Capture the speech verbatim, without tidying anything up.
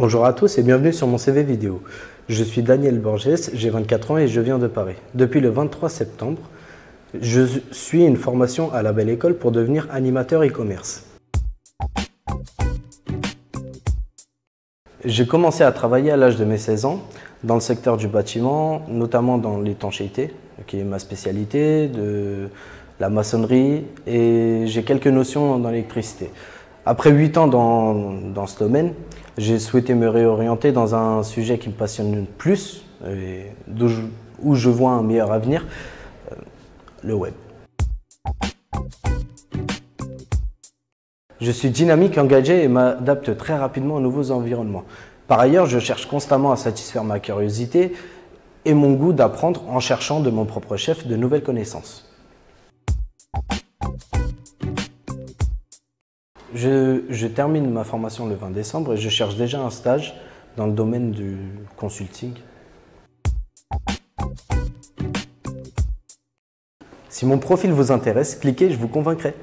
Bonjour à tous et bienvenue sur mon C V vidéo. Je suis Daniel Borges, j'ai vingt-quatre ans et je viens de Paris. Depuis le vingt-trois septembre, je suis une formation à la Belle École pour devenir animateur e-commerce. J'ai commencé à travailler à l'âge de mes seize ans dans le secteur du bâtiment, notamment dans l'étanchéité, qui est ma spécialité, de la maçonnerie, et j'ai quelques notions dans l'électricité. Après huit ans dans, dans ce domaine, j'ai souhaité me réorienter dans un sujet qui me passionne plus, et je, où je vois un meilleur avenir, euh, le web. Je suis dynamique, engagé et m'adapte très rapidement aux nouveaux environnements. Par ailleurs, je cherche constamment à satisfaire ma curiosité et mon goût d'apprendre en cherchant de mon propre chef de nouvelles connaissances. Je, je termine ma formation le vingt décembre et je cherche déjà un stage dans le domaine du consulting. Si mon profil vous intéresse, cliquez, je vous convaincrai.